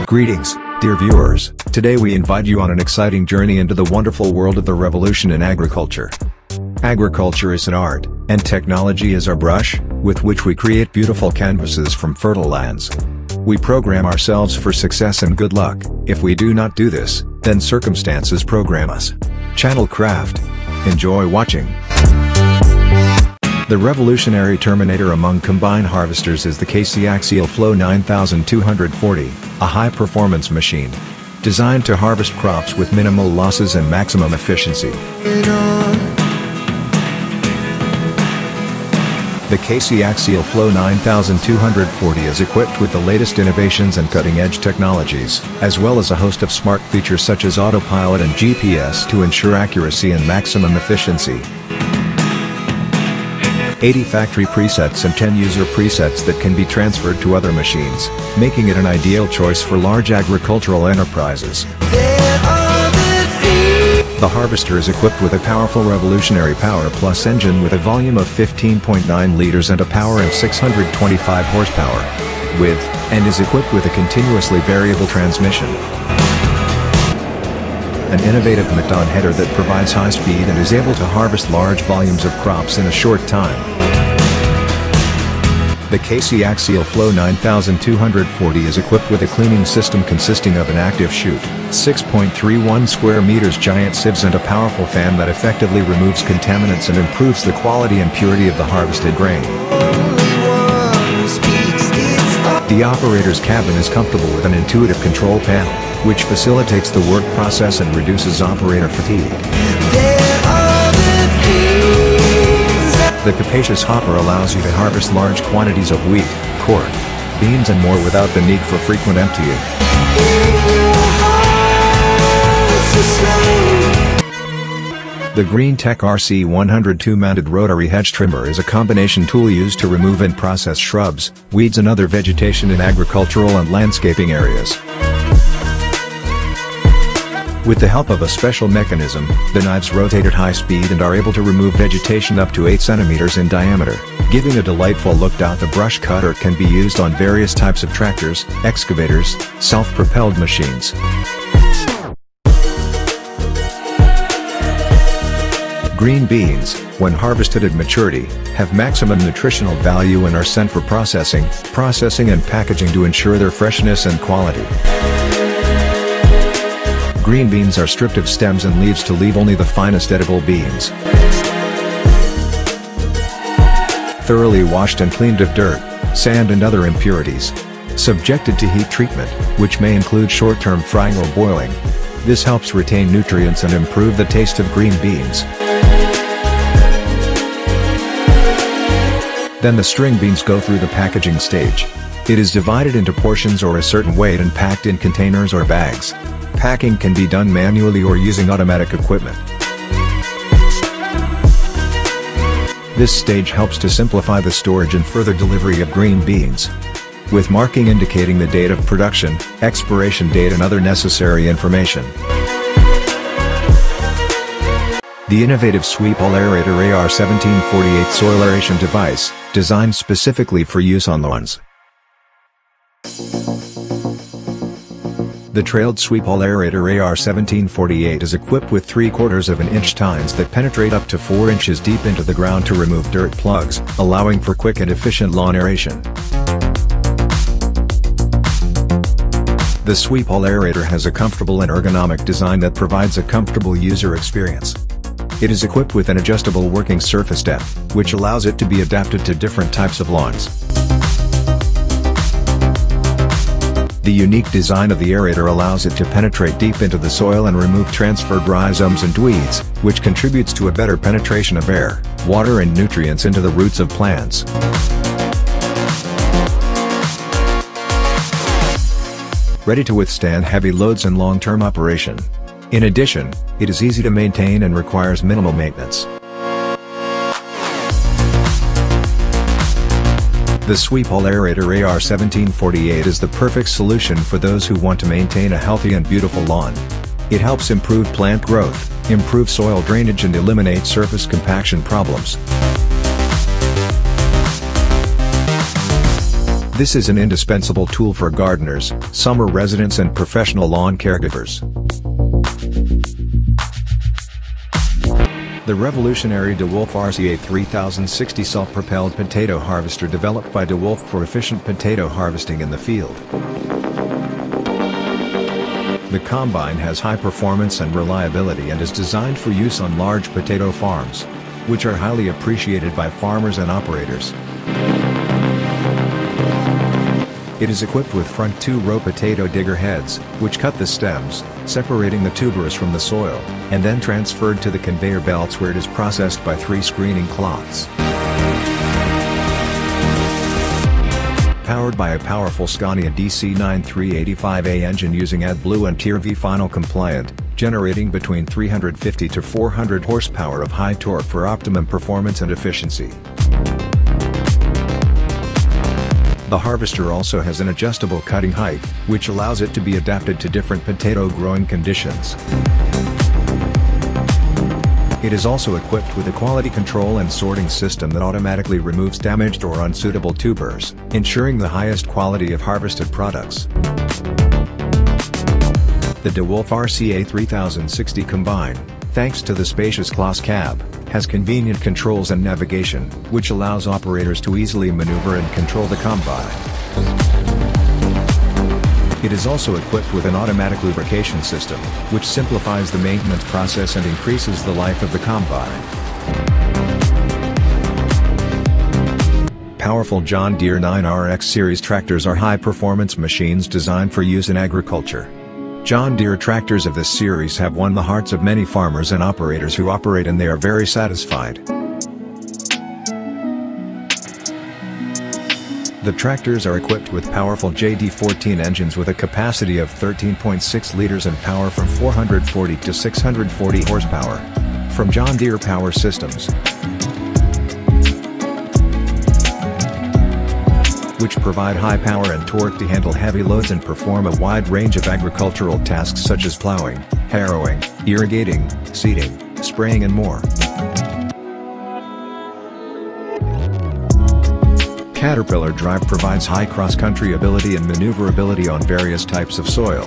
Greetings, dear viewers. Today we invite you on an exciting journey into the wonderful world of the revolution in agriculture. Agriculture is an art, and technology is our brush, with which we create beautiful canvases from fertile lands. We program ourselves for success and good luck. If we do not do this, then circumstances program us. Channel Craft. Enjoy watching. The revolutionary terminator among combine harvesters is the Axial Flow 9240, a high-performance machine designed to harvest crops with minimal losses and maximum efficiency. The Axial Flow 9240 is equipped with the latest innovations and cutting-edge technologies, as well as a host of smart features such as autopilot and GPS to ensure accuracy and maximum efficiency. 80 factory presets and 10 user presets that can be transferred to other machines, making it an ideal choice for large agricultural enterprises. The harvester is equipped with a powerful revolutionary Power Plus engine with a volume of 15.9 liters and a power of 625 horsepower, and is equipped with a continuously variable transmission. An innovative Maton header that provides high speed and is able to harvest large volumes of crops in a short time. The Axial Flow 9240 is equipped with a cleaning system consisting of an active chute, 6.31 square meters giant sieves and a powerful fan that effectively removes contaminants and improves the quality and purity of the harvested grain. The operator's cabin is comfortable with an intuitive control panel, which facilitates the work process and reduces operator fatigue. The capacious hopper allows you to harvest large quantities of wheat, corn, beans and more without the need for frequent emptying. The Greentec RC102 mounted rotary hedge trimmer is a combination tool used to remove and process shrubs, weeds and other vegetation in agricultural and landscaping areas. With the help of a special mechanism, the knives rotate at high speed and are able to remove vegetation up to 8 centimeters in diameter, giving a delightful look. The brush cutter can be used on various types of tractors, excavators, self-propelled machines. Green beans, when harvested at maturity, have maximum nutritional value and are sent for processing and packaging to ensure their freshness and quality. Green beans are stripped of stems and leaves to leave only the finest edible beans. Thoroughly washed and cleaned of dirt, sand and other impurities. Subjected to heat treatment, which may include short-term frying or boiling. This helps retain nutrients and improve the taste of green beans. Then the string beans go through the packaging stage. It is divided into portions or a certain weight and packed in containers or bags. Packing can be done manually or using automatic equipment. This stage helps to simplify the storage and further delivery of green beans, with marking indicating the date of production, expiration date and other necessary information. The innovative Sweep-All Aerator AR 1748 soil aeration device, designed specifically for use on lawns. The trailed Sweep-All Aerator AR 1748 is equipped with 3/4 of an inch tines that penetrate up to 4 inches deep into the ground to remove dirt plugs, allowing for quick and efficient lawn aeration. The Sweep-All Aerator has a comfortable and ergonomic design that provides a comfortable user experience. It is equipped with an adjustable working surface depth, which allows it to be adapted to different types of lawns. The unique design of the aerator allows it to penetrate deep into the soil and remove transferred rhizomes and weeds, which contributes to a better penetration of air, water and nutrients into the roots of plants. Ready to withstand heavy loads and long-term operation. In addition, it is easy to maintain and requires minimal maintenance. The Sweep-All Aerator AR 1748 is the perfect solution for those who want to maintain a healthy and beautiful lawn. It helps improve plant growth, improve soil drainage and eliminate surface compaction problems. This is an indispensable tool for gardeners, summer residents and professional lawn caregivers. The revolutionary Dewulf RCA 3060 self-propelled potato harvester developed by Dewulf for efficient potato harvesting in the field. The combine has high performance and reliability and is designed for use on large potato farms, which are highly appreciated by farmers and operators. It is equipped with front 2-row potato digger heads, which cut the stems, separating the tuberous from the soil, and then transferred to the conveyor belts where it is processed by 3 screening cloths. Powered by a powerful Scania DC9385A engine using AdBlue and Tier V final compliant, generating between 350 to 400 horsepower of high torque for optimum performance and efficiency. The harvester also has an adjustable cutting height, which allows it to be adapted to different potato growing conditions. It is also equipped with a quality control and sorting system that automatically removes damaged or unsuitable tubers, ensuring the highest quality of harvested products. The Dewulf RCA 3060 Combine, thanks to the spacious cloth cab, has convenient controls and navigation, which allows operators to easily maneuver and control the combine. It is also equipped with an automatic lubrication system, which simplifies the maintenance process and increases the life of the combine. Powerful John Deere 9RX series tractors are high-performance machines designed for use in agriculture. John Deere tractors of this series have won the hearts of many farmers and operators who operate, and they are very satisfied. The tractors are equipped with powerful JD14 engines with a capacity of 13.6 liters and power from 440 to 640 horsepower. From John Deere Power Systems, which provide high power and torque to handle heavy loads and perform a wide range of agricultural tasks such as plowing, harrowing, irrigating, seeding, spraying and more. Caterpillar Drive provides high cross-country ability and maneuverability on various types of soil.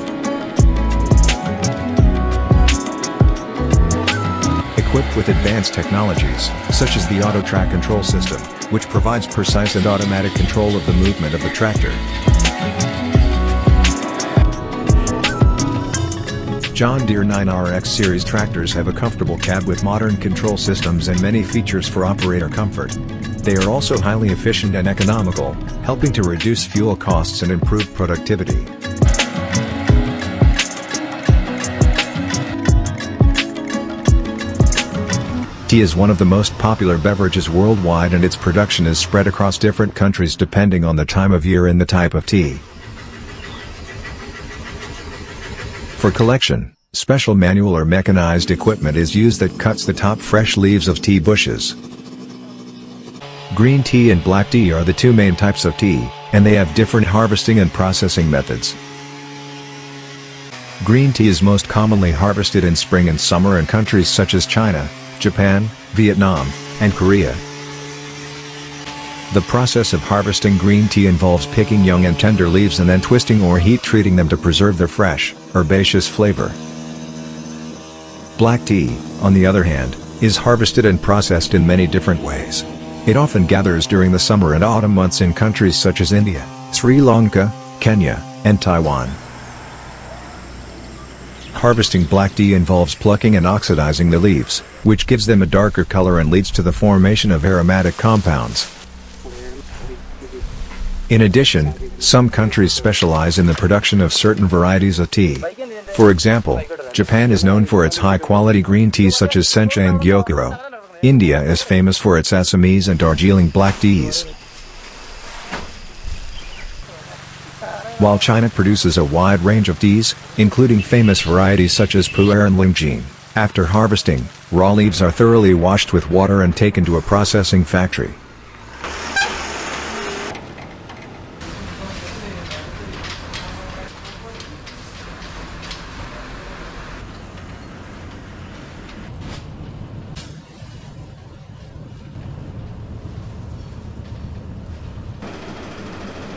Equipped with advanced technologies, such as the Auto Track Control System, which provides precise and automatic control of the movement of the tractor. John Deere 9RX series tractors have a comfortable cab with modern control systems and many features for operator comfort. They are also highly efficient and economical, helping to reduce fuel costs and improve productivity. Tea is one of the most popular beverages worldwide, and its production is spread across different countries depending on the time of year and the type of tea. For collection, special manual or mechanized equipment is used that cuts the top fresh leaves of tea bushes. Green tea and black tea are the two main types of tea, and they have different harvesting and processing methods. Green tea is most commonly harvested in spring and summer in countries such as China, Japan, Vietnam, and Korea. The process of harvesting green tea involves picking young and tender leaves and then twisting or heat treating them to preserve their fresh, herbaceous flavor. Black tea, on the other hand, is harvested and processed in many different ways. It often gathers during the summer and autumn months in countries such as India, Sri Lanka, Kenya, and Taiwan. Harvesting black tea involves plucking and oxidizing the leaves, which gives them a darker color and leads to the formation of aromatic compounds. In addition, some countries specialize in the production of certain varieties of tea. For example, Japan is known for its high-quality green teas such as Sencha and Gyokuro. India is famous for its Assamese and Darjeeling black teas, while China produces a wide range of teas, including famous varieties such as Pu'er and Lingjing. After harvesting, raw leaves are thoroughly washed with water and taken to a processing factory.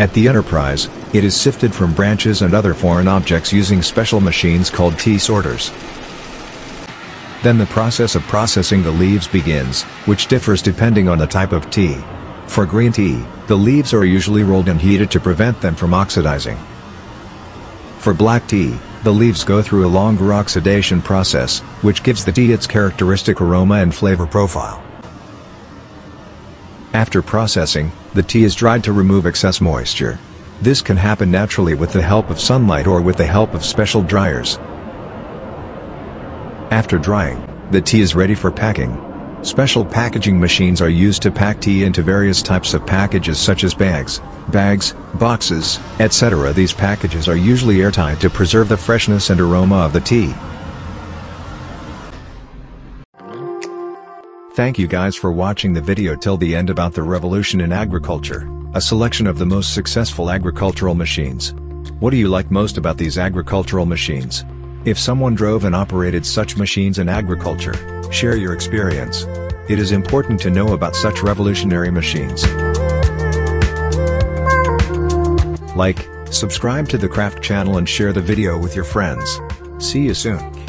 At the enterprise, it is sifted from branches and other foreign objects using special machines called tea sorters. Then the process of processing the leaves begins, which differs depending on the type of tea. For green tea, the leaves are usually rolled and heated to prevent them from oxidizing. For black tea, the leaves go through a longer oxidation process, which gives the tea its characteristic aroma and flavor profile. After processing, the tea is dried to remove excess moisture. This can happen naturally with the help of sunlight or with the help of special dryers. After drying, the tea is ready for packing. Special packaging machines are used to pack tea into various types of packages such as bags, boxes, etc. These packages are usually airtight to preserve the freshness and aroma of the tea. Thank you guys for watching the video till the end about the revolution in agriculture, a selection of the most successful agricultural machines. What do you like most about these agricultural machines? If someone drove and operated such machines in agriculture, share your experience. It is important to know about such revolutionary machines. Like, subscribe to the Craft channel and share the video with your friends. See you soon.